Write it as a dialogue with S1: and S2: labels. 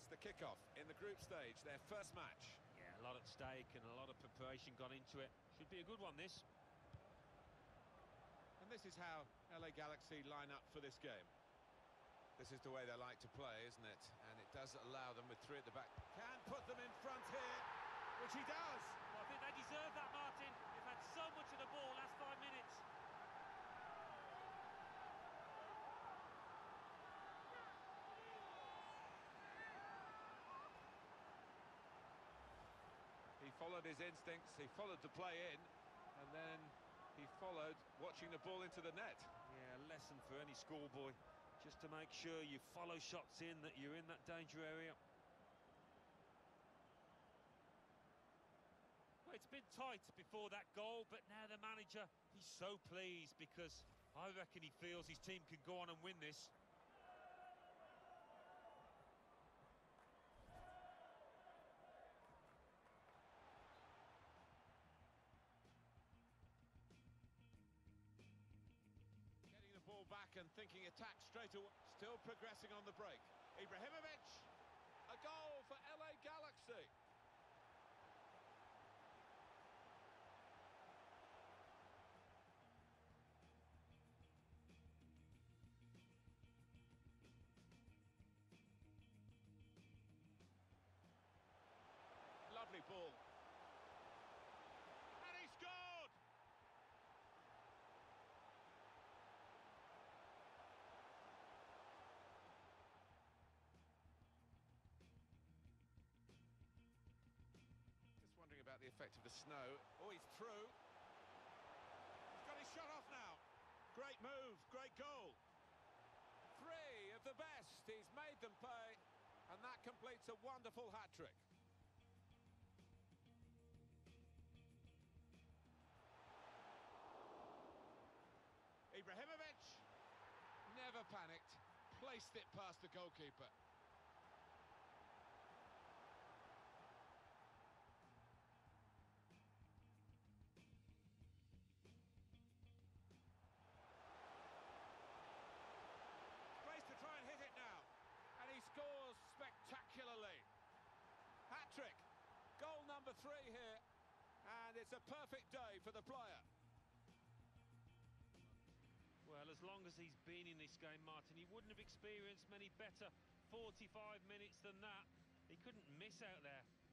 S1: It's the kickoff in the group stage, their first match.
S2: Yeah, a lot at stake and a lot of preparation gone into it. Should be a good one, this.
S1: And this is how LA Galaxy line up for this game. This is the way they like to play, isn't it? And it does allow them with three at the back. Can put them in front here, which he does.
S2: Well, I think they deserve that, Martin. They've had so much of the ball last 5 minutes.
S1: He followed his instincts, he followed the play in, and then he followed watching the ball into the net.
S2: Yeah, a lesson for any schoolboy, just to make sure you follow shots in, that you're in that danger area. Well, it's been tight before that goal, but now the manager, he's so pleased because I reckon he feels his team can go on and win this.
S1: Getting the ball back and thinking attack straight away. Still progressing on the break. Ibrahimovic, a goal for LA Galaxy. Lovely ball. And he scored! Just wondering about the effect of the snow. Oh, he's through. He's got his shot off now. Great move, great goal. Three of the best. He's made them pay. And that completes a wonderful hat-trick. Ibrahimovic never panicked, placed it past the goalkeeper. Space to try and hit it now, and he scores spectacularly. Hat-trick, goal number 3 here, and it's a perfect day for the player.
S2: Well, as long as he's been in this game, Martin, he wouldn't have experienced many better 45 minutes than that. He couldn't miss out there.